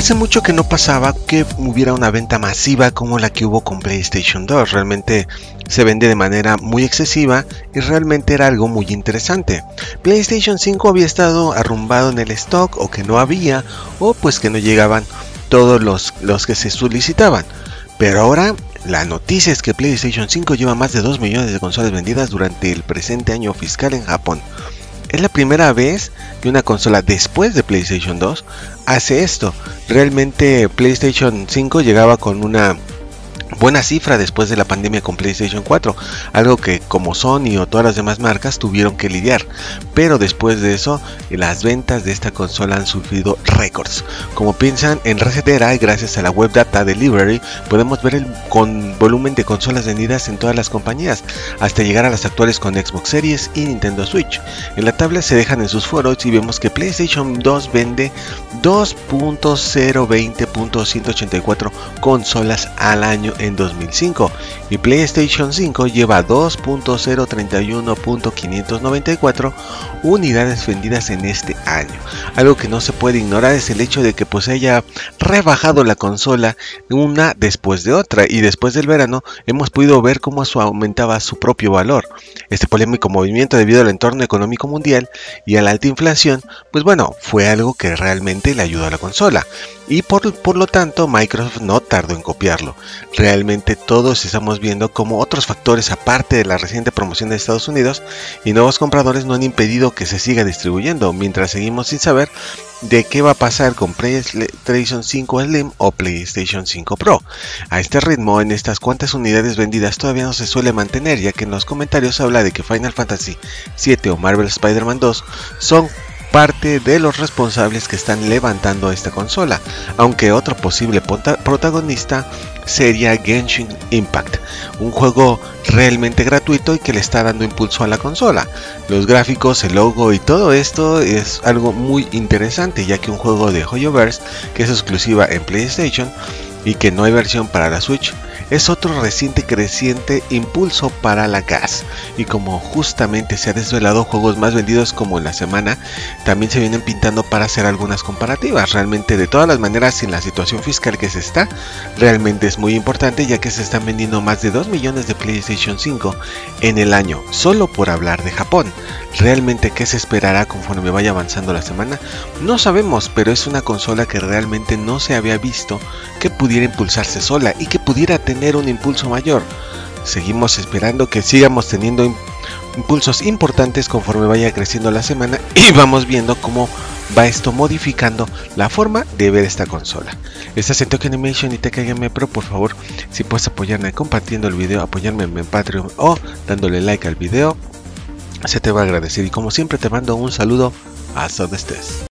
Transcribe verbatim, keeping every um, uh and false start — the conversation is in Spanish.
Hace mucho que no pasaba que hubiera una venta masiva como la que hubo con PlayStation dos. Realmente se vende de manera muy excesiva y realmente era algo muy interesante. PlayStation cinco había estado arrumbado en el stock, o que no había, o pues que no llegaban todos los, los que se solicitaban. Pero ahora la noticia es que PlayStation cinco lleva más de dos millones de consolas vendidas durante el presente año fiscal en Japón. Es la primera vez que una consola después de PlayStation dos hace esto. Realmente PlayStation cinco llegaba con una buena cifra después de la pandemia con PlayStation cuatro, algo que como Sony o todas las demás marcas tuvieron que lidiar, pero después de eso las ventas de esta consola han sufrido récords. Como piensan en Resetera y gracias a la Web Data Delivery podemos ver el con volumen de consolas vendidas en todas las compañías, hasta llegar a las actuales con Xbox Series y Nintendo Switch. En la tabla se dejan en sus foros y vemos que PlayStation dos vende dos punto cero veinte punto ciento ochenta y cuatro consolas al año en dos mil cinco y PlayStation cinco lleva dos punto cero treinta y uno punto quinientos noventa y cuatro unidades vendidas en este año. Algo que no se puede ignorar es el hecho de que pues haya rebajado la consola una después de otra, y después del verano hemos podido ver cómo su aumentaba su propio valor. Este polémico movimiento, debido al entorno económico mundial y a la alta inflación, pues bueno, fue algo que realmente le ayudó a la consola, y por, por lo tanto Microsoft no tardó en copiarlo. Realmente todos estamos viendo como otros factores, aparte de la reciente promoción de Estados Unidos y nuevos compradores, no han impedido que se siga distribuyendo, mientras seguimos sin saber de qué va a pasar con PlayStation cinco Slim o PlayStation cinco Pro. A este ritmo, en estas cuantas unidades vendidas todavía no se suele mantener, ya que en los comentarios habla de que Final Fantasy siete o Marvel Spider-Man dos son parte de los responsables que están levantando esta consola, aunque otro posible protagonista sería Genshin Impact, un juego realmente gratuito y que le está dando impulso a la consola. Los gráficos, el logo y todo esto es algo muy interesante, ya que un juego de Hoyoverse que es exclusiva en PlayStation y que no hay versión para la Switch es otro reciente creciente impulso para la G A S, y como justamente se ha desvelado juegos más vendidos como en la semana, también se vienen pintando para hacer algunas comparativas. Realmente, de todas las maneras, en la situación fiscal que se está, realmente es muy importante, ya que se están vendiendo más de dos millones de PlayStation cinco en el año, solo por hablar de Japón. Realmente, ¿qué se esperará conforme vaya avanzando la semana? No sabemos, pero es una consola que realmente no se había visto que pudiera impulsarse sola y que pudiera tener un impulso mayor. Seguimos esperando que sigamos teniendo impulsos importantes conforme vaya creciendo la semana, y vamos viendo cómo va esto modificando la forma de ver esta consola. Estás en Tokyo Animation y Tech Game Pro. Por favor, si puedes apoyarme compartiendo el video, apoyarme en Patreon o dándole like al video, se te va a agradecer, y como siempre te mando un saludo hasta donde estés.